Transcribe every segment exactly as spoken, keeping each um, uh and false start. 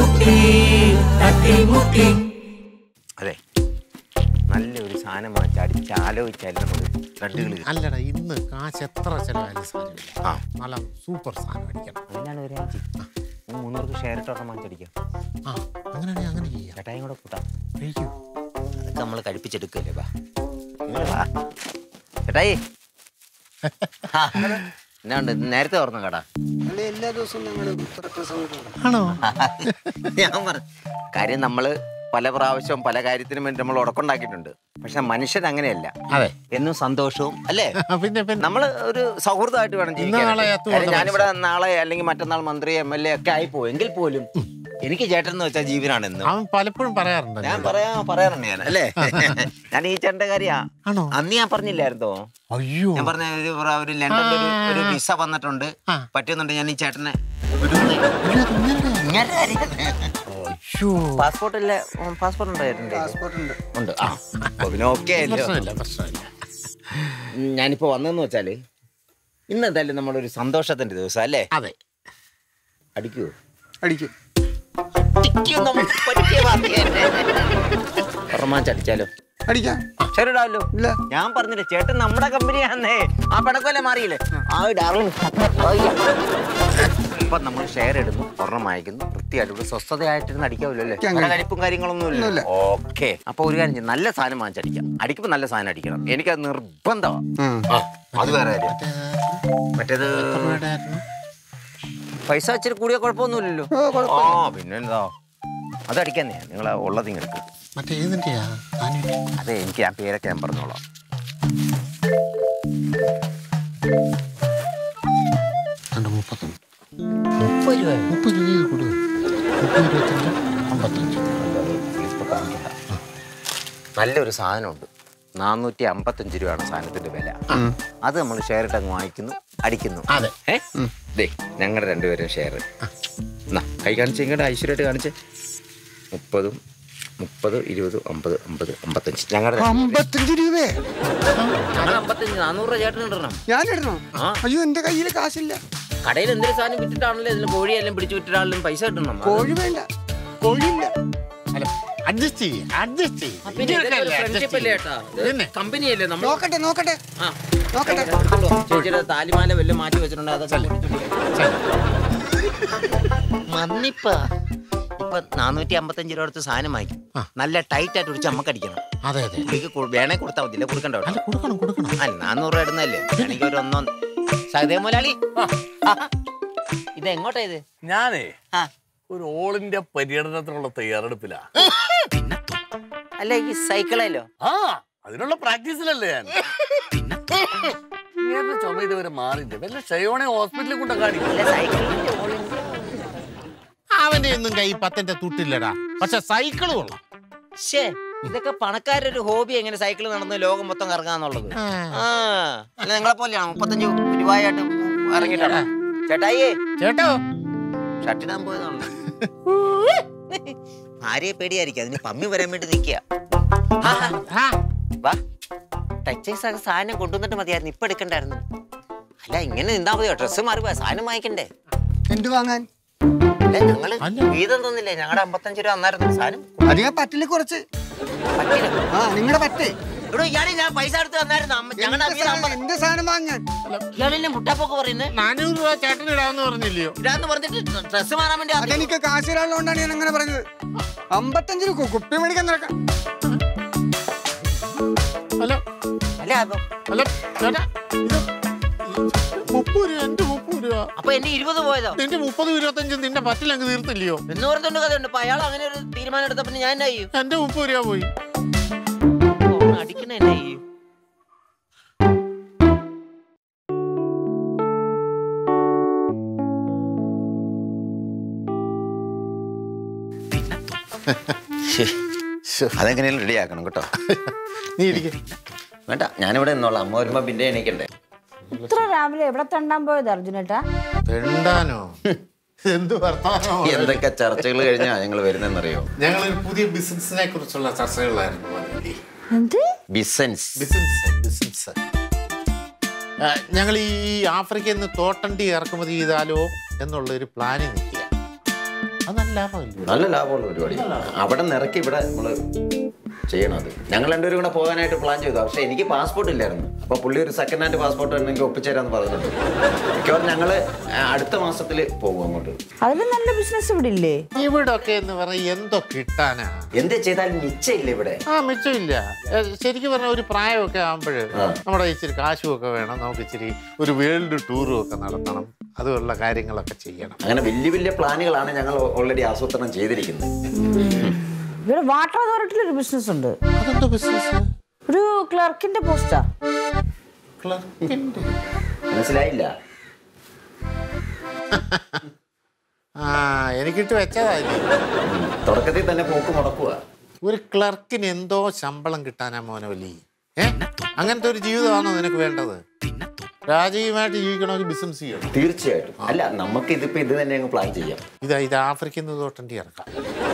അതെ, നല്ലൊരു സാധനം വാങ്ങിച്ച് അടിച്ച് ആലോചിച്ചാലും അല്ലടാ, ഇന്ന് കാശ് എത്ര ചെലവായാലും സാധനമില്ല. ആ, നല്ല സൂപ്പർ സാധനം അടിക്കണം. അതിനാണ് ഒരു അഞ്ച് മൂന്നൂർക്ക് ഷെയർ ഇട്ടൊരെണ്ണം വാങ്ങിച്ചടിക്കാം. ആ, അങ്ങനെയാണെങ്കിൽ അങ്ങനെ ചെയ്യാം. ചേട്ടായും കൂടെ കൂട്ടാം. കഴിക്കൂ. അതൊക്കെ നമ്മൾ കഴിപ്പിച്ചെടുക്കല്ലേ. വാ ചേട്ടായി. എന്നാണ്ട് നേരത്തെ ഓർമ്മ കടാ? എല്ലാ ദിവസവും ആണോ? ഞാൻ പറഞ്ഞു കാര്യം, നമ്മള് പല പ്രാവശ്യവും പല കാര്യത്തിനും വേണ്ടി നമ്മൾ ഉടക്കുണ്ടാക്കിയിട്ടുണ്ട്. പക്ഷെ മനുഷ്യൻ അങ്ങനെയല്ല. അതെ, എന്നും സന്തോഷവും അല്ലേ. പിന്നെ നമ്മള് ഒരു സൗഹൃദമായിട്ട് വേണം ജീവിക്കാൻ. ഞാനിവിടെ നാളെ അല്ലെങ്കിൽ മറ്റന്നാൾ മന്ത്രി എം എൽ എ ഒക്കെ ആയി പോയി എങ്കിൽ പോലും എനിക്ക് ചേട്ടൻ എന്ന് വെച്ചാൽ ജീവനാണ് എന്ന് അവൻ പലപ്പോഴും പറയാറുണ്ട്. ഞാൻ പറയാ പറയാറുണ്ട് ഞാൻ അല്ലേ. ഞാൻ ഈ ചേട്ടന്റെ കാര്യ അന്ന് ഞാൻ പറഞ്ഞില്ലായിരുന്നോ? അയ്യോ, ഞാൻ പറഞ്ഞ ഒരു ലണ്ടനിൽ ഒരു വിസ വന്നിട്ടുണ്ട്, പറ്റുന്നുണ്ട്. ഞാൻ ഈ ചേട്ടനെ പാസ്പോർട്ട് ഇല്ല, പാസ്പോർട്ട് ഉണ്ടായിട്ടുണ്ട്. ഉണ്ട്. ആ പിന്നെ ഓക്കെ അല്ലോ. ഞാനിപ്പോ വന്നെന്ന് വെച്ചാല് ഇന്ന് എന്തായാലും നമ്മളൊരു സന്തോഷത്തിന്റെ ദിവസം അല്ലേ? അതെ. അടിക്കൂ? അടിക്കും. അടിച്ചാലോ? അടിക്കാം. ശരിടാവല്ലോ. ഇല്ല, ഞാൻ പറഞ്ഞില്ലേ ചേട്ടൻ നമ്മുടെ കമ്പനിയാന്നേ. ആ പടക്കല്ലേ മാറിയില്ലേ? ആ ഡാർലിംഗ്. ഇപ്പൊ നമ്മൾ ഷെയർ ഇടുന്നു, ഒരെണ്ണം വായിക്കുന്നു, വൃത്തിയായിട്ട് സ്വസ്ഥതയായിട്ടിരുന്ന് അടിക്കാമല്ലോ അല്ലേ? കരിപ്പും കാര്യങ്ങളൊന്നും ഇല്ല. ഓക്കെ, അപ്പൊ ഒരു കാര്യം, നല്ല സാധനം വാങ്ങിച്ചടിക്കാം. അടിക്കുമ്പോ നല്ല സാധനം അടിക്കണം. എനിക്കത് നിർബന്ധമാണ്. അത് വേറെ കാര്യം. മറ്റേത് പൈസ വെച്ചിട്ട് കൂടിയ കുഴപ്പമൊന്നുമില്ലല്ലോ. ആ പിന്നെന്താ, അത് അടിക്കാന്നേ. നിങ്ങൾ ഉള്ളത് നിങ്ങൾക്ക് അതെ, എനിക്ക് ഞാൻ പേരൊക്കെ ഞാൻ പറഞ്ഞോളാം. മുപ്പത് രൂപ മുപ്പത് രൂപ കൊടു. അമ്പത്തഞ്ച് നല്ലൊരു സാധനമുണ്ട്. നാനൂറ്റി അമ്പത്തഞ്ച് രൂപയാണ് സാധനത്തിന്റെ വില. അത് നമ്മൾ ഷെയർ ഇട്ട് അങ്ങ് വാങ്ങിക്കുന്നു, അടിക്കുന്നു. അതെ. ഏ ഞങ്ങളുടെ രണ്ടുപേരും ഷെയർ എന്നാ കൈ കാണിച്ച് ഇങ്ങോട്ട് ഐശ്വര്യമായിട്ട് കാണിച്ച്. മുപ്പതും മുപ്പത് ഇരുപത് അമ്പത് അമ്പത് അമ്പത്തഞ്ച് ഞങ്ങളുടെ അമ്പത്തഞ്ച് രൂപ. ഞങ്ങൾ അമ്പത്തഞ്ച് നാനൂറ് രൂപ ചേട്ടൻ ഇടണം. ഞാൻ ഇടണം? അയ്യോ, എന്റെ കയ്യിൽ കാശില്ല. കടയിൽ എന്തൊരു സാധനം വിറ്റിട്ടാണല്ലോ ഇതിന് കോഴിയെല്ലാം പിടിച്ചു വിറ്റിട്ടാണെങ്കിലും പൈസ കിട്ടണം. കോഴി വേണ്ട, കോഴിയില്ല. അഡ്ജസ്റ്റ് ചെയ്യ്, അഡ്ജസ്റ്റ് ചെയ്യ്. കമ്പനിയല്ലേ നമ്മൾ. നോക്കട്ടെ നോക്കട്ടെ നോക്കട്ടെ. ചേച്ചിയുടെ താലിമാല വല്ലതും മാറ്റി വെച്ചിട്ടുണ്ട്. അതൊക്കെ മന്നിപ്പ ഇപ്പൊ നാനൂറ്റി അമ്പത്തഞ്ച് രൂപ എടുത്ത് സാധനം വാങ്ങിക്കും. നല്ല ടൈറ്റ് ആയിട്ട് പിടിച്ച് അമ്മക്ക് അടിക്കണം. അതെ അതെ, വേണേ കൊടുത്താൽ മതില്ല, കൊടുക്കണ്ട. കൊടുക്കണം കൊടുക്കണം. ആ നാനൂറ് രൂപ ഇടുന്നല്ലേ. എനിക്ക് ഒരു ഒന്നോ സഹദേ മുതലാളി, ഇത് എങ്ങോട്ടാ ഇത്? ഞാനേ ഒരു ഓൾ ഇന്ത്യ പര്യടനത്തിനുള്ള തയ്യാറെടുപ്പിലാ. അല്ല ഈ സൈക്കിളല്ലോ? ആ, അതിനുള്ള പ്രാക്ടീസിലല്ലേ ഞാൻ. ഇങ്ങനെ ചുമ ഇതുവരെ മാറിയില്ല. വല്ല ഷയോണെ ഹോസ്പിറ്റലിൽ കൊണ്ട് കാണിക്കില്ല. അവന്റെ ഒന്നും കൈ പത്തിന്റെ തുട്ടില്ലടാ, പക്ഷെ സൈക്കിള് കൊള്ളാം. ഇതൊക്കെ പണക്കാരൊരു ഹോബി. എങ്ങനെ സൈക്കിൾ നടന്ന് ലോകം മൊത്തം കറങ്ങാന്നുള്ളത്. ആ അല്ല, നിങ്ങളെ പോലെയാണ് മുപ്പത്തഞ്ച് രൂപയായിട്ട് ഇറങ്ങിട്ടാണ്. ചേട്ടായി ചേട്ടോ ഷട്ടിടാൻ പോയതാണല്ലോ. ആരെയെ പേടിയായിരിക്കും, അതിന് പമ്മി വരാൻ വേണ്ടി നിൽക്കുക. വാ, ടച്ചേഴ്സ് ഒക്കെ സാധനം കൊണ്ടുവന്നിട്ട് മതിയായിരുന്നു, ഇപ്പൊ എടുക്കണ്ടായിരുന്നു. അല്ല ഇങ്ങനെ നിന്നാ മതിയോ? ഡ്രസ്സ് മാറി പോയാ സാധനം വാങ്ങിക്കണ്ടേ? എന്ത് വാങ്ങാൻ? ഞങ്ങള് വീതം തന്നില്ലേ? ഞങ്ങളുടെ അമ്പത്തഞ്ച് രൂപ അന്നായിരുന്നു സാധനം. അധികം പറ്റില്ല, കുറച്ച് ആ നിങ്ങളുടെ പറ്റേ. ഇവിടെ ഇയാളെ ഞാൻ പൈസ എടുത്ത് തന്നായിരുന്നു. എന്റെ സാധനം വാങ്ങാൻ ഇയാളെന്നെ മുട്ടാപ്പൊക്കെ പറയുന്നത്. നാനൂറ് രൂപ ചേട്ടൻ ഇടാന്ന് പറഞ്ഞില്ലയോ? ഇടാന്ന് പറഞ്ഞിട്ട് ഡ്രസ്സ് മാറാൻ വേണ്ടി. അതെനിക്ക് കാശ് ഇടാനുള്ളതുകൊണ്ടാണ് ഞാൻ അങ്ങനെ പറഞ്ഞത്. അമ്പത്തഞ്ച് രൂപ കുപ്പി മേടിക്കാൻ നടക്കാം. ഹലോ അല്ല ഹലോ ചേട്ടാ, മുപ്പത് രൂപ എന്റെ മുപ്പത് രൂപ. അപ്പൊ എന്റെ ഇരുപത് പോയതോ? നിന്റെ മുപ്പത് ഇരുപത്തഞ്ചും നിന്റെ പറ്റിലങ്ങ് തീർത്തില്ലയോ? എന്ന് പറഞ്ഞോണ്ട് കഥയുണ്ട്. അപ്പൊ അയാൾ അങ്ങനെ ഒരു തീരുമാനം എടുത്ത പിന്നെ ഞാൻ ചെയ്യും. എന്റെ മുപ്പത് രൂപ പോയി. അടിക്കണ എന്നെ ചെയ്യും. അതെങ്ങനെയും റെഡി ആക്കണം കേട്ടോ. നീ ഇരിക്ക. വേണ്ട, ഞാനിവിടെ നിന്നോളാം. അമ്മ വരുമ്പോ പിന്നെ എണീക്കണ്ടേ. ഇത്ര രാവിലെ എവിടെ തണ്ടാൻ പോയത് അർജുനേട്ടാ? തെണ്ടാനോ? എന്ത് വർത്താനോ? എന്തൊക്കെ ചർച്ചകൾ കഴിഞ്ഞാ ഞങ്ങൾ വരുന്നറിയോ? ഞങ്ങൾ പുതിയ ബിസിനസിനെ കുറിച്ചുള്ള ചർച്ചകളായിരുന്നു. ബിസിനസ് ബിസിനസ് ഞങ്ങൾ ഈ ആഫ്രിക്കയിൽ നിന്ന് തോട്ടണ്ടി ഇറക്കുമതി ചെയ്താലോ എന്നുള്ളൊരു പ്ലാനിൽ നിൽക്കുക. അത് നല്ല ലാഭമില്ല. നല്ല ലാഭമുള്ള പരിപാടി. അവിടെ നിറക്കി ഇവിടെ നമ്മള് ചെയ്യണം. അത് ഞങ്ങൾ രണ്ടുപേരും കൂടെ പോകാനായിട്ട് പ്ലാൻ ചെയ്തു. പക്ഷെ എനിക്ക് പാസ്പോർട്ട് ഇല്ലായിരുന്നു. അപ്പൊ പുള്ളി ഒരു സെക്കൻഡ് ഹാൻഡ് പാസ്പോർട്ട് ഉണ്ടെങ്കിൽ ഒപ്പിച്ചേരാന്ന് പറഞ്ഞിട്ടുണ്ട്. മിക്കവാറും ഞങ്ങള് അടുത്ത മാസത്തിൽ പോകും അങ്ങോട്ട്. അതിലും നല്ല ബിസിനസ് ഇവിടെ ഇല്ലേ? ഇവിടൊക്കെ എന്ന് പറഞ്ഞാൽ എന്തോ കിട്ടാനാ. എന്ത് ചെയ്താലും മിച്ചമില്ല ഇവിടെ. ആ മിച്ചമില്ല. ശരിക്കും പറഞ്ഞ ഒരു പ്രായമൊക്കെ ആകുമ്പോഴ് നമ്മുടെ ഇച്ചിരി കാശും ഒക്കെ വേണം. നമുക്ക് ഇച്ചിരി ഒരു വേൾഡ് ടൂറും ഒക്കെ നടത്തണം. അതുപോലുള്ള കാര്യങ്ങളൊക്കെ ചെയ്യണം. അങ്ങനെ വലിയ വലിയ പ്ലാനുകളാണ് ഞങ്ങൾ ഓൾറെഡി ആസൂത്രണം ചെയ്തിരിക്കുന്നത്. ഇവിടെ വാട്ടർ അതോറിറ്റിയിൽ ഒരു ബിസിനസ് ഉണ്ട്. അതെന്തോ ബിസിനസ്? ഒരു ക്ലർക്കിന്റെ പോസ്റ്റാ. ക്ലർക്കിന്റെ? മനസ്സിലായില്ല. ആ എനിക്കിട്ട് വെച്ചതായി. തുടക്കത്തിൽ തന്നെ പോക്ക് മുടക്കുക. ഒരു ക്ലർക്കിന് എന്തോ ശമ്പളം കിട്ടാനാ മോനവലി. ഏ അങ്ങനത്തെ ഒരു ജീവിതമാണോ നിനക്ക് വേണ്ടത്? രാജകീയമായിട്ട് ജീവിക്കണമെങ്കിൽ ബിസിനസ് ചെയ്യണം. തീർച്ചയായിട്ടും. അല്ല നമുക്ക് ഇതിപ്പോ ഇത് തന്നെ അങ്ങ് പ്ലാൻ ചെയ്യാം. ഇതാ ഇത് ആഫ്രിക്കൻ തോട്ടണ്ടി ഇറക്കാം.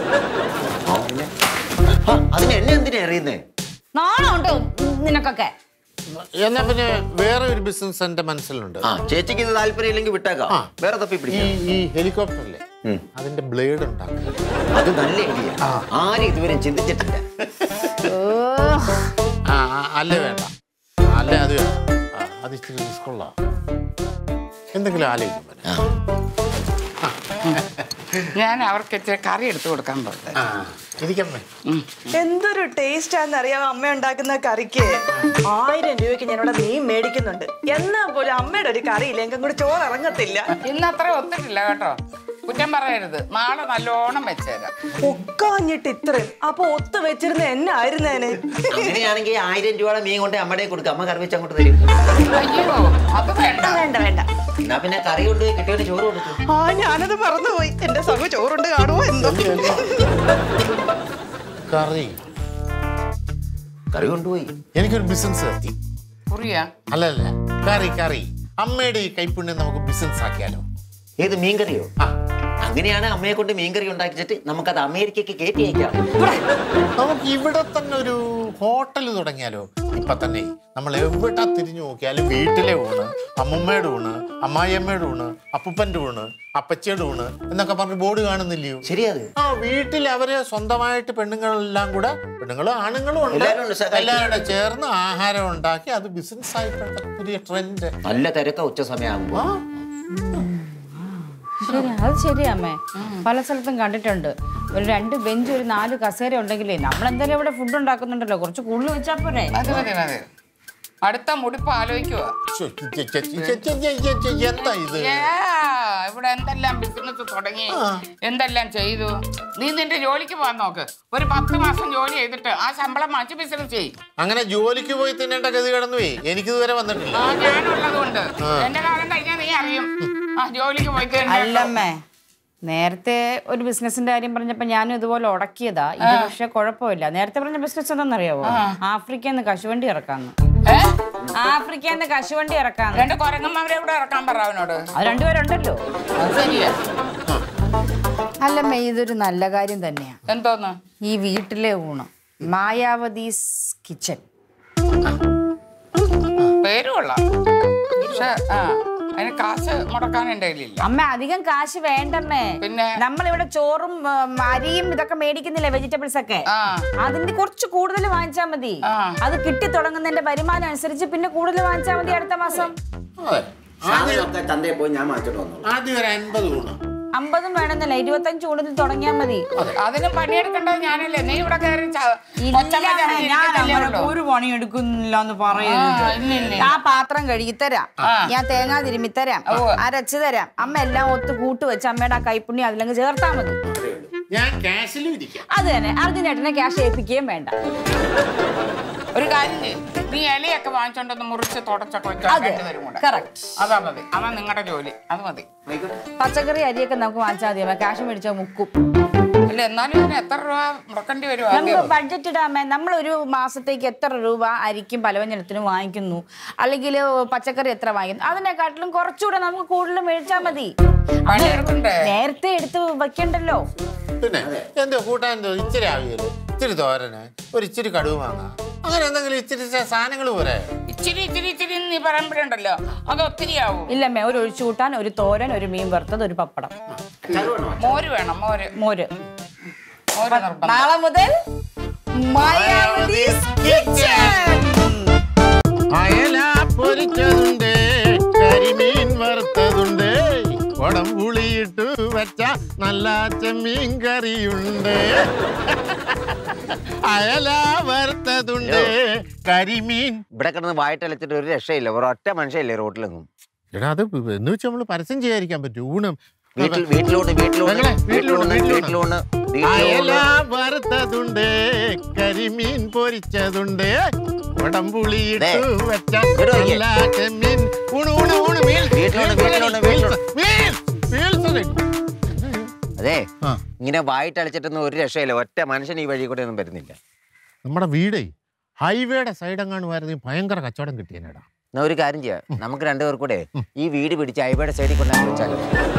അതിന് എന്നെ എന്തിനാ അറിയുന്നേ? നാണുണ്ടോ നിനക്കൊക്കെ? എന്നാ പിന്നെ വേറെ ഒരു ബിസിനസ് എന്റെ മനസ്സിലുണ്ട്. ആ ചേച്ചിക്ക് ഇത് താല്പര്യം ഇല്ലെങ്കിൽ വിട്ടേക്കാം. വേറെ തപ്പി പിടിക്കാം. ഈ ഹെലികോപ്റ്ററിലെ അതിന്റെ ബ്ലേഡ് ഉണ്ടാക്കാം. അത് നല്ല ഐഡിയ. ആരും ഇതുവരെ ചിന്തിച്ചിട്ടില്ല. ആ അല്ലേ വേണ്ട. അല്ലേ അത് വേണ്ട. അത് ഇച്ചിരി റിസ്ക്കുള്ള എന്തെങ്കിലും ആലോചിക്കും. ഞാൻ അവർക്ക് ഇച്ചിരി കറി എടുത്തു കൊടുക്കാൻ പറഞ്ഞു. എന്തൊരു ടേസ്റ്റ് ആണെന്ന് അറിയാമോ അമ്മ ഉണ്ടാക്കുന്ന കറിക്ക്? ആയിരം രൂപയ്ക്ക് ഞാനിവിടെ മീൻ മേടിക്കുന്നുണ്ട്. എന്നാ പോലും അമ്മയുടെ ഒരു കറി ഇല്ലെങ്കിൽ കൂടെ ചോറ് ഇറങ്ങത്തില്ല. ഇന്ന് അത്ര ഒത്തിട്ടില്ല കേട്ടോ. കുറ്റം പറയരുത്. നാളെ നല്ലോണം വെച്ചേരാം. ഒക്കാഞ്ഞിട്ട് ഇത്രയും അപ്പൊ ഒത്ത് വെച്ചിരുന്ന എന്നെ ആയിരുന്നേനെ. അങ്ങനെയാണെങ്കിൽ ആയിരം രൂപയുടെ മീൻ കൊണ്ട് അമ്മയുടെ കൊടുക്കുക. അമ്മ കറി വെച്ച് അങ്ങോട്ട് തരും. അയ്യോ അത് വേണ്ട വേണ്ട വേണ്ട. എന്നാ പിന്നെ കറി കൊണ്ട് കിട്ടിയവന് ചോറ് കൊടുക്കും. ആ ഞാനത് മറന്നുപോയി. എന്റെ സമ ചോറുണ്ട് കാണുമോ എന്തോ. കറി കറി കൊണ്ടുപോയി. എനിക്കൊരു ബിസിനസ് എത്തി. കുറിയാ? അല്ലല്ല കറി കറി. അമ്മയുടെ ഈ കൈപ്പുണ്യം നമുക്ക് ബിസിനസ് ആക്കിയാലോ? ഏത് മീൻകറിയോ? അങ്ങനെയാണ് അമ്മയെ കൊണ്ട് മീൻകറി ഉണ്ടാക്കിച്ചിട്ട് നമുക്കത് അമേരിക്കക്ക് കയറ്റി അയക്കാം. നമുക്ക് ഇവിടെ തന്നെ ഒരു ഹോട്ടൽ തുടങ്ങിയാലോ? ഇപ്പൊ തന്നെ നമ്മൾ എവിടെ തിരിഞ്ഞു നോക്കിയാലും വീട്ടിലെ ഊണ്, അമ്മുമ്മയുടെ ഊണ്, അമ്മായിയമ്മയുടെ ഊണ്, അപ്പൂപ്പന്റെ ഊണ്, അപ്പച്ചയുടെ ഊണ് എന്നൊക്കെ പറഞ്ഞ് ബോർഡ് കാണുന്നില്ലയോ? ശരിയത്. ആ വീട്ടിൽ അവരെ സ്വന്തമായിട്ട് പെണ്ണുങ്ങളെല്ലാം കൂടെ, പെണ്ണുങ്ങളും ആണുങ്ങളും ഉണ്ട്, എല്ലാവരുടെ ചേർന്ന് ആഹാരം ഉണ്ടാക്കി അത് ബിസിനസ് ആയിട്ട് പുതിയ ട്രെൻഡ്. നല്ല തിരക്ക ഉച്ച സമയമാകുമ്പോ. ശരി, അത് ശരിയാമ്മേ. പല സ്ഥലത്തും കണ്ടിട്ടുണ്ട്. ഒരു രണ്ട് ബെഞ്ച് ഒരു നാല് കസേര ഉണ്ടെങ്കിലേ നമ്മളെന്തായാലും ഇവിടെ ഫുഡ് ഉണ്ടാക്കുന്നുണ്ടല്ലോ, കുറച്ച് കൂടുതൽ വെച്ചാ പോരെ? അത് മതി മതി. അടുത്ത മുടിപ്പ് ആലോചിക്കുക. എന്താ ഇത്? ഇവിടെ എന്തെല്ലാം ബിസിനസ് തുടങ്ങി, എന്തെല്ലാം ചെയ്തു. നീ നിന്റെ ജോലിക്ക് പോകാൻ നോക്ക്. ഒരു പത്ത് മാസം ജോലി ചെയ്തിട്ട് ആ ശമ്പളം മാറ്റി ബിസിനസ് ചെയ്യും. അങ്ങനെ ജോലിക്ക് പോയി തിന്നേണ്ട ഗതി കിടന്നുപോയി. എനിക്കിതുവരെ വന്നിട്ടില്ല. ആ ഞാനുള്ളത് കൊണ്ട് എന്റെ കാലം കഴിഞ്ഞാൽ നീ അറിയും. ആ ജോലിക്ക് പോയി. അല്ലമ്മേ, നേരത്തെ ഒരു ബിസിനസിന്റെ കാര്യം പറഞ്ഞപ്പോ ഞാനും ഇതുപോലെ ഉടക്കിയതാ. ഇത് പക്ഷെ കുഴപ്പമില്ല. നേരത്തെ പറഞ്ഞ ബിസിനസ് എന്താണെന്നറിയാവോ? ആഫ്രിക്കന്ന് കശുവണ്ടി ഇറക്കാന്ന്. ആഫ്രിക്കന്ന് കശുവണ്ടി ഇറക്കാന്ന്. രണ്ട് കുരങ്ങന്മാരെ ഇവിടെ ഇറക്കാൻ പറ അവനോട്. അത് രണ്ടുപേരുണ്ടല്ലോ. ശരിയാ. അല്ലമ്മേ, ഇതൊരു നല്ല കാര്യം തന്നെയാ. എന്തോന്ന്? ഈ വീട്ടിലെ ഊണ് മായാവതീസ് കിച്ചൺ. പേര് കൊള്ളാം. പക്ഷെ ആ അതിന് കാശ് മുടക്കാൻ എൻ്റെ കയ്യിലില്ല. അമ്മ അധികം കാശ് വേണ്ടമ്മേ. പിന്നെ നമ്മളിവിടെ ചോറും അരിയും ഇതൊക്കെ മേടിക്കുന്നില്ലേ, വെജിറ്റബിൾസ് ഒക്കെ, അതിന്റെ കുറച്ച് കൂടുതൽ വാങ്ങിച്ചാൽ മതി. അത് കിട്ടി തുടങ്ങുന്നതിന്റെ വരുമാനം അനുസരിച്ച് പിന്നെ കൂടുതൽ വാങ്ങിച്ചാൽ മതി അടുത്ത മാസം. ചന്തയിൽ പോയി ഞാൻ വാങ്ങിച്ചിട്ട് വന്നു. ആദ്യം ഒരു അൻപത് ഊണ്. അമ്പതും വേണമെന്നല്ല, ഇരുപത്തഞ്ച് കൂടുതൽ തുടങ്ങിയാൽ മതി. അതിന് പണിയെടുക്കേണ്ടത് ഞാനല്ലേ? നീ ഇവിടെ കയറി ഒരു പണി എടുക്കുന്നില്ല എന്ന് പറയുന്നത്. ആ പാത്രം കഴുകി തരാം, ഞാൻ തേങ്ങാ തിരുമ്മി തരാം, അരച്ചു തരാം. അമ്മ എല്ലാം ഒത്ത് കൂട്ട് വെച്ച് അമ്മയുടെ ആ കൈപ്പുണ്യം അതിലങ്ങ് ചേർത്താ മതി. അത് തന്നെ. അർജുനേട്ടനെ ക്യാഷ് ഏൽപ്പിക്കുകയും വേണ്ട. ഒരു കാര്യം ചെയ്യും, നീ ഇലയൊക്കെ വാങ്ങിച്ചോണ്ടൊന്ന് മുറിച്ച് തുടച്ചൊക്കെ അതാ മതി. അതാ നിങ്ങളുടെ ജോലി. അത് മതി. പച്ചക്കറി അരിയൊക്കെ നമുക്ക് വാങ്ങിച്ചാൽ മതി. ക്യാഷ് മേടിച്ചാൽ മുക്കും. അല്ല എന്നാലും എത്ര രൂപ മുടക്കേണ്ടി വരും? നമുക്ക് ബഡ്ജറ്റ് ഇടാമേ. നമ്മളൊരു മാസത്തേക്ക് എത്ര രൂപ അരിക്കും പലവ്യഞ്ജനത്തിനും വാങ്ങിക്കുന്നു, അല്ലെങ്കിൽ പച്ചക്കറി എത്ര വാങ്ങിക്കുന്നു, അതിനെക്കാട്ടിലും കുറച്ചുകൂടെ നമുക്ക് കൂടുതൽ മേടിച്ചാൽ മതി. നേരത്തെ എടുത്ത് വെക്കണ്ടല്ലോ. പിന്നെ എന്തോ കൂട്ടാൻ ഇച്ചിരി ആവിയല്ലോ, ഇച്ചിരി തോരന്, ഒരു ഇച്ചിരി കടുവ് വാങ്ങാം, അങ്ങനെ എന്തെങ്കിലും ഇച്ചിരി സാധനങ്ങൾ പോരെ? ഇച്ചിരി ഇച്ചിരി ഇച്ചിരി നീ പറയുമ്പോഴുണ്ടല്ലോ അത് ഒത്തിരിയാവും. ഇല്ലമ്മേ, ഒരു ഒഴിച്ചു കൂട്ടാൻ, ഒരു തോരൻ, ഒരു മീൻ വറുത്തത്, ഒരു പപ്പടം. മോര് വേണം, മോര് മോര്. മോര് നിർബന്ധം. നാളെ മുതൽ മായാവതി കിച്ചൺ. അയല പൊരിച്ചതുണ്ട്, കരിമീൻ വറുത്തതുണ്ട്, കുടം പുളിയിട്ടു വെച്ച നല്ല ചെമ്മീൻ കറിയുണ്ട്. അയല വറുത്തതുണ്ട്, കരിമീൻ. ഇവിടെ കിടന്ന് വായിട്ടലച്ചിട്ട് ഒരു രക്ഷയില്ല, ഒരൊറ്റ മനുഷ്യല്ലേ റോട്ടിലെങ്ങും. എടാ അത് എന്ന് വെച്ചാൽ നമ്മള് പരസ്യം ചെയ്യാതിരിക്കാൻ പറ്റും. ഊണം വീട്ടിൽ വീട്ടിലോട്ട് വീട്ടിലോട്ട് വീട്ടിലോട്ട് വീട്ടിലോട്ട് അയല വറുത്തതുണ്ട്, കരിമീൻ പൊരിച്ചതുണ്ട്, കുടം പുളിയിട്ടു വെച്ച നല്ല ചെമ്മീൻ. ഊണ് ഊണ് ഊണ് അതെ, ഇങ്ങനെ വായിട്ടലച്ചിട്ടൊന്നും ഒരു രക്ഷയില്ല, ഒറ്റ മനുഷ്യൻ ഈ വഴി കൂടെ ഒന്നും വരുന്നില്ല. നമ്മുടെ വീടേ ഹൈവേയുടെ സൈഡെങ്ങാണ് ഭയങ്കര കച്ചവടം കിട്ടിയനടാ. എന്നാ ഒരു കാര്യം ചെയ്യാം, നമുക്ക് രണ്ടുപേർ കൂടെ ഈ വീട് പിടിച്ച് ഹൈവേയുടെ സൈഡിൽ കൊണ്ടാ വിളിച്ചാലോ.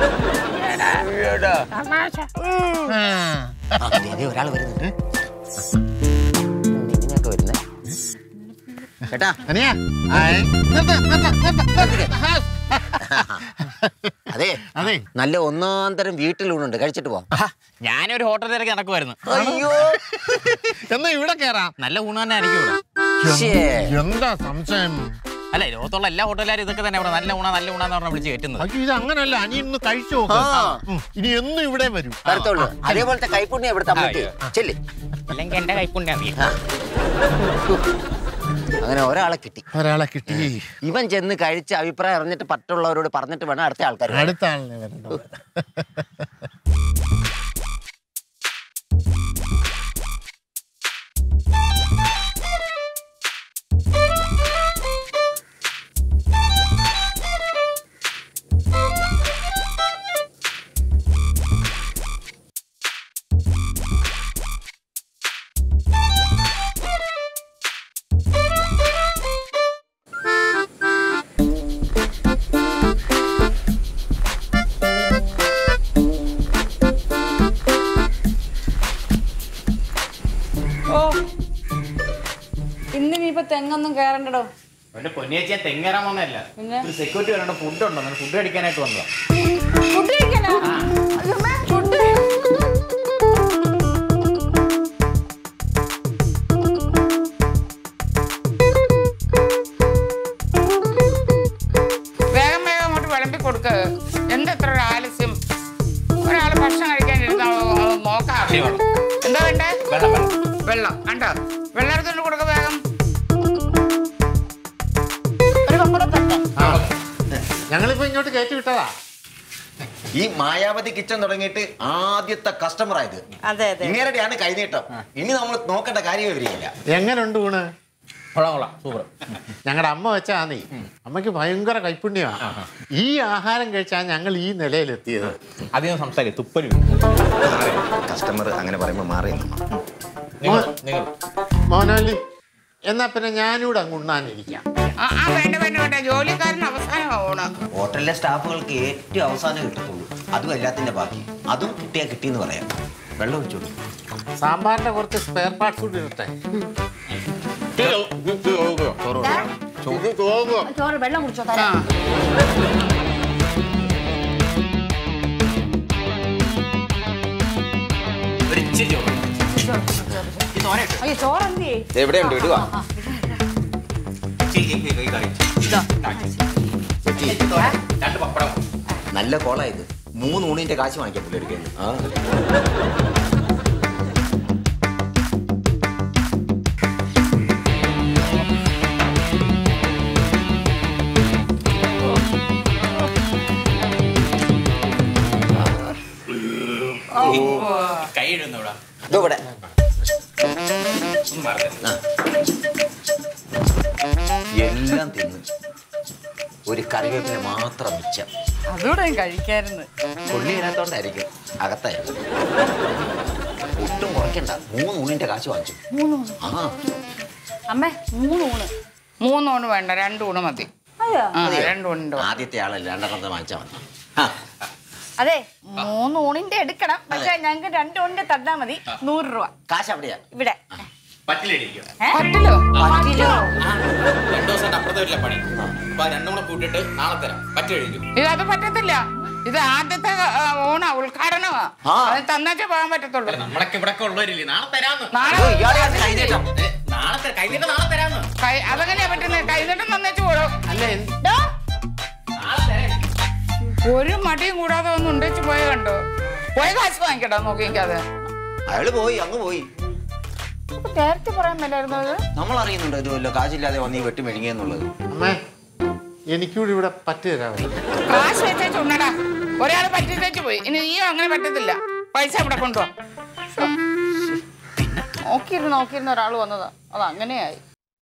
ഒരാൾ വരുന്നുണ്ട്, ഇങ്ങനെയൊക്കെ വരുന്നേ ചേട്ടാ. അതെ അതെ, നല്ല ഒന്നാം തരം വീട്ടിലൂണുണ്ട്, കഴിച്ചിട്ട് പോവാം. ഞാനൊരു ഹോട്ടലിലേക്ക് നടക്കുമായിരുന്നു. അയ്യോ, എന്നാ ഇവിടെ കേറാം. നല്ല ഊണ് തന്നെ ആയിരിക്കും ഇവിടെ. എന്താ സംശയം? അല്ല, ലോകത്തുള്ള എല്ലാ ഹോട്ടലുകാരും ഇതൊക്കെ തന്നെ ഇവിടെ നല്ല ഊണ നല്ല ഊണാന്ന് പറഞ്ഞാൽ വിളിച്ച് കയറ്റുന്നത്. അയ്യോ, ഇത് അങ്ങനല്ല. അനി ഇന്ന് കഴിച്ചു നോക്കാം, ഇനി എന്നും ഇവിടെ വരും. വരത്തുള്ളൂ. അതേപോലത്തെ കൈപ്പുണ്യം ഇവിടുത്തെ അമ്മയ്ക്ക് ചെല്ലി. അല്ലെങ്കിൽ എന്റെ കൈപ്പുണ്യം. അങ്ങനെ ഒരാളെ കിട്ടി, ഒരാളെ കിട്ടി. ഇവൻ ചെന്ന് കഴിച്ച് അഭിപ്രായം അറിഞ്ഞിട്ട് പറ്റുള്ളവരോട് പറഞ്ഞിട്ട് വേണം അടുത്ത ആൾക്കാർ. അടുത്ത ആളിനെ വരണ്ടോ? ഇന്നിനിപ്പോ തെങ്ങൊന്നും കേറണ്ടോ? എന്റെ പൊന്നിയേച്ചി ഞാൻ തെങ്ങേറാൻ വന്നതല്ല, ഒരു സെക്യൂരിറ്റി വരേണ്ട ഫുഡ് ഉണ്ടോ, ഫുഡ് കഴിക്കാനായിട്ട് വന്നതാ. ഫുഡ് കഴിക്കാനാ? ഫുഡ് വേഗം വേഗം അങ്ങോട്ട് വിളമ്പി കൊടുക്ക്. എന്താ എത്ര ഒരു ആലസ്യം? ഒരാള് ഭക്ഷണം കഴിക്കാനിരുന്ന നോക്കാം. എന്താ വേണ്ടേ? വെള്ളം വെള്ളം വെള്ളം കണ്ടോ? വെള്ളം എടുത്തോണ്ട് കൊടുക്ക വേഗം. ഞങ്ങളിപ്പോ ഇങ്ങോട്ട് കയറ്റി വിട്ടതാ. ഈ മായാവതി കിച്ചൺ തുടങ്ങിയിട്ട് ആദ്യത്തെ കസ്റ്റമർ ആയത്. അതെ അതെ, ഇങ്ങനെയാണ് കൈനീട്ടം. ഇനി നമ്മൾ നോക്കേണ്ട കാര്യമേ വരികയില്ല. എങ്ങനെയുണ്ട് ഊണ്? കൊള്ളാം കൊള്ളാം, സൂപ്പർ. ഞങ്ങളുടെ അമ്മ വെച്ചാന്നേ, അമ്മയ്ക്ക് ഭയങ്കര കൈപ്പുണ്യമാണ്. ഈ ആഹാരം കഴിച്ചാൽ ഞങ്ങൾ ഈ നിലയിലെത്തിയത്. അധികം സംസാരിക്കും, തുപ്പല്. കസ്റ്റമർ അങ്ങനെ പറയുമ്പോൾ മാറി. മോനോലി, എന്നാ പിന്നെ ഞാനിവിടെ അങ്ങ് ഉണ്ണാനിരിക്കാം. ആ വേണ്ട വേണ്ട വേണ്ട, ജോലിക്കാരന് അവസാനമാവണം. ഹോട്ടലിലെ സ്റ്റാഫുകൾക്ക് ഏറ്റവും അവസാനം കിട്ടത്തുള്ളൂ, അതും എല്ലാത്തിന്റെ ബാക്കി. അതും കിട്ടിയാ കിട്ടിയെന്ന് പറയാം. വെള്ളം ഒഴിച്ചോളൂ. സാമ്പാറിന്റെ കുറച്ച് സ്പെയർ പാർട്സ് കൂടി ഇരട്ടെ. ചോറ് വെള്ളം കുടിച്ചോ തരാം. അയ്യോ, ചോറ് എന്തിയേ? എവിടെയുണ്ട്? വിടുവാ. നല്ല കോള ഇത്. മൂന്ന് ഊണിന്റെ കാശ് വാങ്ങിക്കാൻ പിള്ളേർക്ക്. ആ കൈ ഇടുന്നൂടാ ഇവിടെ എല്ലാം തിന്ന് ഒരു കറിവേപ്പില മാത്രം മിച്ചം. അതുകൂടെ കഴിക്കായിരുന്നു. കൊള്ളി ഇതിനകത്തോണ്ടായിരിക്കും, അകത്തായിരിക്കും. ഒട്ടും കുറയ്ക്കണ്ട. മൂന്ന് ഊണിന്റെ കാശ് വാങ്ങിച്ചു. ആ അമ്മേ, മൂന്ന് ഊണ്. മൂന്നൂണ് വേണ്ട, രണ്ടൂണ് മതി. രണ്ടൂണുണ്ടോ? ആദ്യത്തെ ആളല്ല, രണ്ടെണ്ണത്തെ വാങ്ങിച്ചാൽ മതി. അതെ, മൂന്ന് ഊണിന്റെ എടുക്കണം. പക്ഷെ ഞങ്ങൾക്ക് രണ്ടൂണിന്റെ തന്നാ മതി. നൂറ് രൂപ കാശ് അവിടെയാ. ഇവിടെ. പറ്റിലിരിക്കും. പറ്റില്ലോ രണ്ടു ദിവസം അപ്പുറത്തെ വീട്ടിലെ പണി. അപ്പൊ രണ്ടും കൂടെ കൂട്ടിട്ട് നാളെ തരാം. പറ്റിലിരിക്കും. ഇത് അത് പറ്റത്തില്ല. ഇത് ആദ്യത്തെ ഊണ ഉദ്ഘാടനമാ. അത് തന്നേച്ചേ പോകാൻ പറ്റത്തുള്ളൂ. നമ്മളൊക്കെ ഇവിടെ ഉള്ളവരില്ലേ? നാളെ തരാന്ന്. നാളെ നാളെ കൈനീട്ടം നാളെ തരാന്ന്. അതെങ്ങനെയാ പറ്റുന്നത്? കൈനീട്ടം തന്നേച്ച് പോടും. അല്ലേ ഒരു മടിയും കൂടാതെ ഒന്ന് ഉണ്ടേച്ച് പോയ കണ്ടോ? പോയ കാശ് വാങ്ങിക്കട്ടോ നോക്കിക്കാതെ. അയാള് പോയി അങ്ങ് പോയി. നേരത്തെ പറയാൻ മേലായിരുന്നു അത്. നമ്മൾ അറിയുന്നുണ്ടോ ഇതുമല്ലോ കാശില്ലാതെ വന്ന് ഈ വെട്ടി മെഴുകിയെന്നുള്ളത്? അമ്മേ എനിക്കൂടെ ഇവിടെ പറ്റി തരാമേ. കാശ് വെച്ചേച്ച് ഉണ്ണടാ. ഒരാൾ പറ്റിച്ചു പോയി. ഇനി നീയും അങ്ങനെ പറ്റത്തില്ല. പൈസ ഇവിടെ കൊണ്ടുപോ. നോക്കിയിരുന്ന് നോക്കിയിരുന്ന ഒരാൾ വന്നതാ. അത് അങ്ങനെയായി.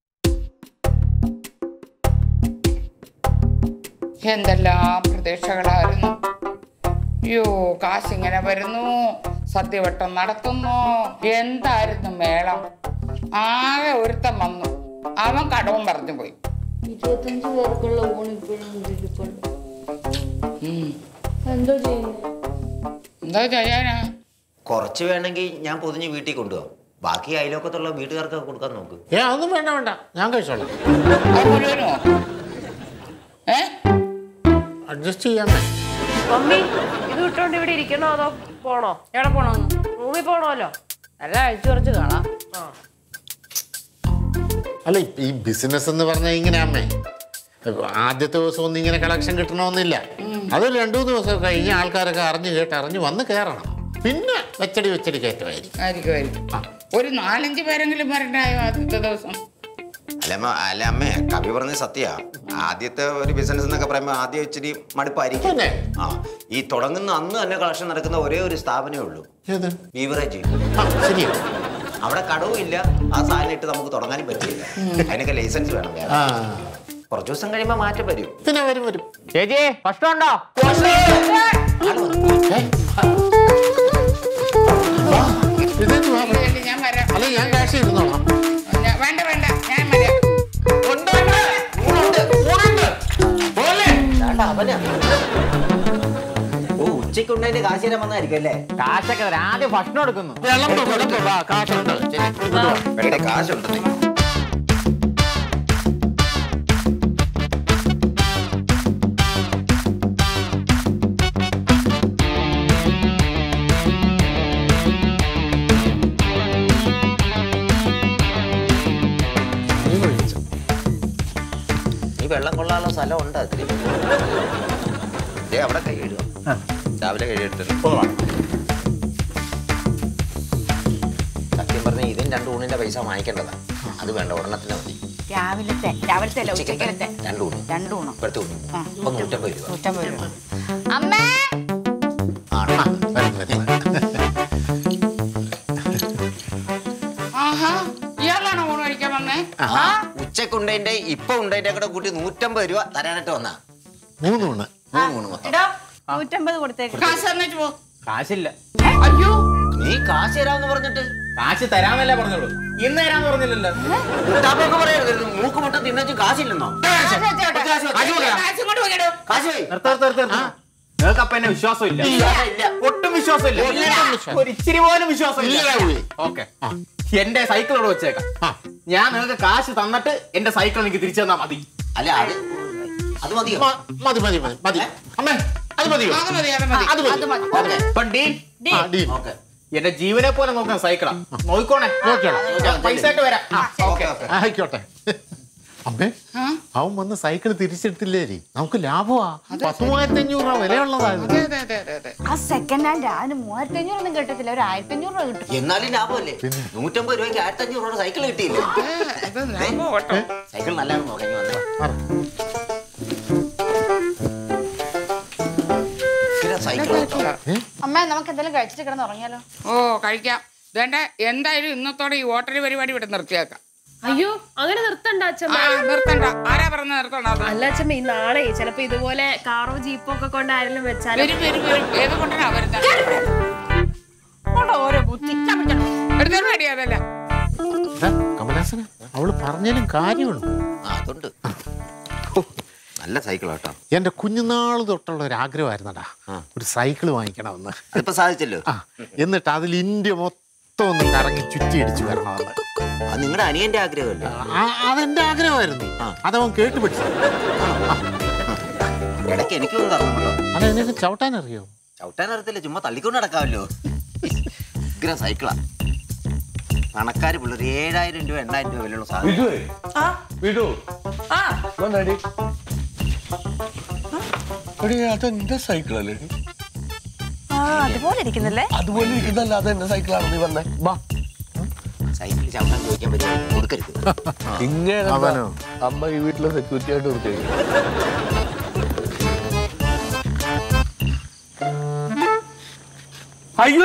എന്തെല്ലാം പ്രതീക്ഷകളായിരുന്നു. അയ്യോ കാശിങ്ങനെ വരുന്നു, സദ്യവട്ടം നടത്തുന്നു. എന്തായിരുന്നു മേളം. ആകെ ഒരുത്തം വന്നു. അവൻ കടവും പറഞ്ഞു പോയി. ഇരുപത്തഞ്ച് പേർക്കുള്ള ഊണ് ഇപ്പോഴും എന്തോ ചെയ്യുന്നു? എന്താ ചെയ്യാനാ? കുറച്ച് വേണമെങ്കിൽ ഞാൻ പൊതിഞ്ഞ് വീട്ടിൽ കൊണ്ടുപോകാം. ബാക്കി അയലോക്കത്തുള്ള വീട്ടുകാർക്ക് കൊടുക്കാൻ നോക്ക്. ഏ അതൊന്നും വേണ്ട വേണ്ട ഞാൻ കഴിച്ചോളാം. മുഴുവനോ? ഏ അഡ്ജസ്റ്റ് ചെയ്യാമേ. മമ്മി ഇത് വിട്ടോണ്ട് ഇവിടെ ഇരിക്കണോ അതോ പോണോ? എവിടെ പോണോന്ന്? റൂമിൽ പോണോല്ലോ. എല്ലാം അഴിച്ചു കുറച്ച് കാണാം. അല്ല ഈ ബിസിനസ് എന്ന് പറഞ്ഞാൽ ഇങ്ങനെ അമ്മേ, ആദ്യത്തെ ദിവസം ഒന്നും ഇങ്ങനെ കളക്ഷൻ കിട്ടണമെന്നില്ല. അത് രണ്ടു മൂന്ന് ദിവസം കഴിഞ്ഞ് ആൾക്കാരൊക്കെ അറിഞ്ഞു കേട്ട് അറിഞ്ഞ് വന്ന് കയറണം. പിന്നെ വെച്ചടി വെച്ചടി കയറ്റമായിരിക്കും. ആയിരിക്കും. ഒരു നാലഞ്ച് പേരെങ്കിലും വരണ്ടായോ ആദ്യത്തെ ദിവസം? അല്ലമ്മ അല്ല അമ്മേ, കവി പറഞ്ഞ സത്യ. ആദ്യത്തെ ഒരു ബിസിനസ് എന്നൊക്കെ പറയുമ്പോൾ ആദ്യം ഇച്ചിരി മടുപ്പായിരിക്കും. ആ ഈ തുടങ്ങുന്ന അന്ന് തന്നെ കളക്ഷൻ നടക്കുന്ന ഒരേ ഒരു സ്ഥാപനമേ ഉള്ളൂ, ബീവറേജ്. അവിടെ കടവും ഇല്ല. ആ സാധനം ഇട്ട് നമുക്ക് തുടങ്ങാനും പറ്റില്ല. അതിനൊക്കെ ലൈസൻസ് വേണം. കുറച്ചു ദിവസം കഴിയുമ്പോ മാറ്റം വരും. പിന്നെ വരും വരും. ചേച്ചി ഭക്ഷണം ഉണ്ടോ? ഞാൻ വരാം. അല്ല ഞാൻ കാശ് ഇരുന്നോളാം. വേണ്ട വേണ്ട ഞാൻ വരാം. ഓ ഉച്ചയ്ക്ക് ഉണ്ടായിട്ട് കാശ് തരാൻ വന്നായിരിക്കും അല്ലേ? കാശൊക്കെ തരാം. ആദ്യം ഭക്ഷണം എടുക്കുന്നു. കാശുണ്ട്. വെള്ളം കൊള്ളാനുള്ള സ്ഥലം ഉണ്ട്. അതിൽ അവിടെ കൈ ഇടുക. രാവിലെ കഴിയെടുത്തിട്ട് സത്യം പറഞ്ഞ ഇതിന് രണ്ട് ഊണിന്റെ പൈസ വാങ്ങിക്കേണ്ടതാ. അത് വേണ്ട, ഒരെണ്ണത്തിന് മതി. രാവിലത്തെ രാവിലത്തെ അല്ല ഉച്ചക്കലത്തെ രണ്ട് ഊണ്. രണ്ട് ഊണ് ഇപ്പോഴത്തെ ഊണ് അപ്പൊ നൂറ്റമ്പത് രൂപ. നൂറ്റമ്പത് രൂപ. അമ്മേ ഇയാളാണോ ഊണ് കഴിക്കാൻ വന്നേ? ഉച്ചക്കുണ്ടതിന്റെ ഇപ്പൊ ഉണ്ടതിന്റെ കൂടെ കൂട്ടി നൂറ്റമ്പത് രൂപ തരാനായിട്ട് വന്നാ. മൂന്ന് ഊണ്. മൂന്ന് ഊണ് മൊത്തം. നൂറ്റമ്പത് കൊടുത്തേക്ക്. കാശ് തന്നിട്ട് പോ. കാശില്ല. അയ്യോ നീ കാശ് തരാന്ന് പറഞ്ഞിട്ട് കാശ് തരാന്നല്ലേ പറഞ്ഞോളൂ. ഇന്ന് തരാന്ന് പറഞ്ഞില്ലല്ലോ. പറയരുത്. മൂക്ക് മുട്ട തിന്നു കാശില്ലെന്നോ? നിങ്ങൾക്ക് അപ്പൊ എന്നെ വിശ്വാസം ഇല്ല. ഒട്ടും വിശ്വാസം ഇല്ല. ഒരു ഇച്ചിരി പോലും വിശ്വാസം ഇല്ല. ഓക്കെ എന്റെ സൈക്കിൾ ഇവിടെ വെച്ചേക്കാം. ഞാൻ നിങ്ങൾക്ക് കാശ് തന്നിട്ട് എന്റെ സൈക്കിൾ എനിക്ക് തിരിച്ചു തന്നാ മതി. അല്ല അത് അത് മതിയോ? മതി മതി മതി മതി അമ്മേ, അത് മതിയോ? അത് മതി അത് മതി അത് മതി. ഇപ്പൊ ഡീൽ. എന്റെ ജീവനെ പോലെ നോക്കുന്ന സൈക്കിളാ. നോക്കോണേ. പൈസ ആയിട്ട് വരാം. ആയിക്കോട്ടെ. അമ്മേ അവൻ വന്ന് സൈക്കിൾ തിരിച്ചെടുത്തില്ലേ? നമുക്ക് ലാഭമാ. പത്ത് മൂവായിരത്തി അഞ്ഞൂറ് രൂപ വിലയുള്ളതായിരുന്നു. ആ സെക്കൻഡ് ഹാൻഡ് അതിന് മൂവായിരത്തി അഞ്ഞൂറ് ഒന്നും കിട്ടത്തില്ല. ഒരു ആയിരത്തി അഞ്ഞൂറ് രൂപ കിട്ടും. എന്നാലും ലാഭമല്ലേ? നൂറ്റമ്പത് രൂപയ്ക്ക് ആയിരത്തി അഞ്ഞൂറ് രൂപ സൈക്കിൾ കിട്ടിയില്ലേ? സൈക്കിൾ നല്ല നോക്കി വന്നോ. അമ്മ നമുക്ക് എന്തെങ്കിലും കഴിച്ചിട്ട് കിടന്ന് ഉറങ്ങിയാലോ? ഓ കഴിക്കാം. വേണ്ട എന്തായാലും ഇന്നത്തോടെ ഈ ഹോട്ടൽ പരിപാടി ഇവിടെ നിർത്തിയാക്കാം. അയ്യോ അങ്ങനെ നിർത്തണ്ട അച്ഛമ്മ. നിർത്തണ്ട. ആരാ പറഞ്ഞ നിർത്തണ്ട? അല്ല അച്ഛമ്മ ഈ നാളെ ചിലപ്പോ ഇതുപോലെ കാറോ ജീപ്പോ ഒക്കെ കൊണ്ട് ആരെങ്കിലും വെച്ചാൽ വരും വരും വരും. ഏത് കൊണ്ടാ വരുന്നത്? ഓരോ ബുദ്ധി എടുത്തോണ്ട് വേണ്ടി അതല്ല. കമലാസന അവള് പറഞ്ഞാലും കാര്യമുണ്ട്. അതുണ്ട്. നല്ല സൈക്കിൾ കേട്ടോ. എന്റെ കുഞ്ഞുനാൾ തൊട്ടുള്ള ഒരു ആഗ്രഹമായിരുന്നടാ ഒരു സൈക്കിൾ വാങ്ങിക്കണമെന്ന്. അതിപ്പോ സാധിച്ചല്ലോ. എന്നിട്ട് അതിൽ ഇന്ത്യ മൊത്തം മൊത്തം ഒന്ന് കറങ്ങി ചുറ്റി അടിച്ചു വരണമെന്ന്. അത് നിങ്ങളുടെ അനിയന്റെ ആഗ്രഹമല്ലേ? അതെന്റെ ആഗ്രഹമായിരുന്നു. അതവൻ കേട്ട് പിടിച്ചു. ഇടയ്ക്ക് എനിക്കൊന്നും തരണമല്ലോ. അതെനിക്ക് ചവിട്ടാൻ അറിയോ? ചവിട്ടാൻ അറിയത്തില്ല, ചുമ്മാ തള്ളിക്കൊണ്ട് നടക്കാമല്ലോ. ഇഗ്ര സൈക്കിളാ. പണക്കാര് പിള്ളേർ ഏഴായിരം രൂപ എണ്ണായിരം രൂപ വിലയുള്ള സാധനം. അതെന്റെ സൈക്കിളല്ലേ? അതുപോലെ ഇരിക്കുന്നല്ലേ? അതുപോലെ ഇരിക്കുന്നല്ല, അതെന്റെ സൈക്കിളാണ്. നീ വന്നേ വാ. സൈക്കിൾ ചവിട്ടാൻ ചോദിക്കാൻ പറ്റും, കൊടുക്കരുത്. ഇങ്ങനെ അമ്മ ഈ വീട്ടിലെ സെക്യൂരിറ്റി ആയിട്ട് കൊടുത്തേക്ക്. അയ്യോ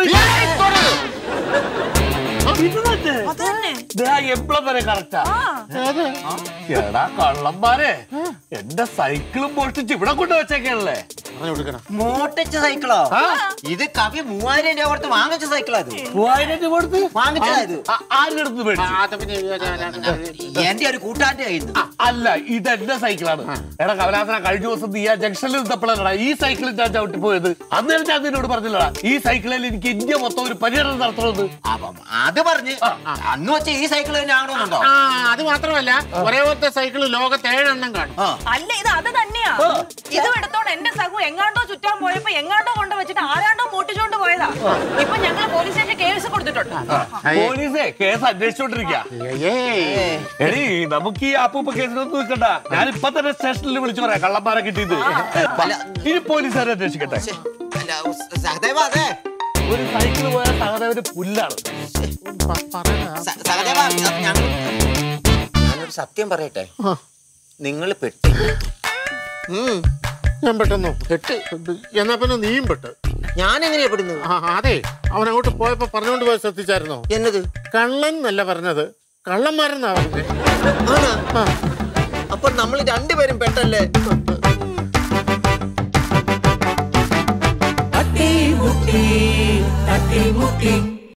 എപ്പോഴും വരെ കറക്റ്റാ. എടാ കള്ളന്മാരെ, എന്റെ സൈക്കിളും മോഷ്ടിച്ച് ഇവിടെ കൊണ്ട് വെച്ചേക്കല്ലേ? മോട്ടിച്ച സൈക്കിളോ? ഇത് കവി മൂവായിരം രൂപ കൊടുത്ത് വാങ്ങിച്ച സൈക്കിളാ. ഇത് മൂവായിരം രൂപ കൊടുത്ത് വാങ്ങിച്ചത് ആരുടെ അടുത്ത് മേടിച്ചു? എന്റെ ഒരു കൂട്ടാന്റെ കയ്യിൽ. അല്ല, ഇത് എന്റെ സൈക്കിളാണ്. എടാ കമലാസന, കഴിഞ്ഞ ദിവസം നീ ആ ജംഗ്ഷനിൽ നിന്നപ്പോഴാണ് ഈ സൈക്കിളിൽ ഞാൻ ചവിട്ടി പോയത്. അന്നേരം ഞാൻ നിന്നോട് പറഞ്ഞില്ലടാ ഈ സൈക്കിളിൽ എനിക്ക് ഇന്ത്യ മൊത്തം ഒരു പര്യടനം നടത്തണമെന്ന്. അത് പറഞ്ഞ് അന്ന് വെച്ച ഈ സൈക്കിൾ തന്നെ ആണോന്നുണ്ടോ? അത് മാത്രമല്ല, ഒരേപോലത്തെ സൈക്കിൾ ലോകത്ത് ഏഴെണ്ണം കാണും. അല്ല, ഇത് അത് തന്നെയാ. ഇതും എടുത്തോണ്ട് എന്റെ സഹു എങ്ങാണ്ടോ ചുറ്റാൻ പോയപ്പോ എങ്ങാണ്ടോ കൊണ്ട് വെച്ചിട്ട് ആരാണ്ടോ മോട്ടിച്ചോണ്ട് പോയതാ. ഇപ്പൊ ഞങ്ങൾ പോലീസ് സ്റ്റേഷൻ കേസ് കൊടുത്തിട്ടുണ്ട്. പോലീസേ കേസ് അന്വേഷിച്ചോണ്ടിരിക്ക. എടീ, നമുക്ക് ഈ ആപ്പൂപ്പ കേസിനൊന്നും നിൽക്കണ്ട. ഞാൻ ഇപ്പൊ തന്നെ സ്റ്റേഷനിൽ വിളിച്ചു പറയാം കള്ളന്മാരെ കിട്ടിയത്. ഇനി പോലീസുകാരെ അന്വേഷിക്കട്ടെ. ഒരു സൈക്കിൾ പോയ സഹദേവന് പുല്ലാണ്. ഞാനൊരു സത്യം പറയട്ടെ, നിങ്ങൾ പെട്ട്. ഞാൻ പെട്ടെന്നോ? പെട്ട്. എന്നാ പിന്നെ നീയും പെട്ട്. ഞാൻ എങ്ങനെയാ പെടുന്നത്? അതെ, അവൻ അങ്ങോട്ട് പോയപ്പോ പറഞ്ഞോണ്ട് പോയി ശ്രദ്ധിച്ചായിരുന്നോ? എന്നത്? കള്ളൻ എന്നല്ല പറഞ്ഞത്, കള്ളന്മാരെന്നാ പറഞ്ഞത്. അപ്പൊ നമ്മൾ രണ്ടുപേരും പെട്ടല്ലേ? തട്ടി മുട്ടി തട്ടി മുട്ടി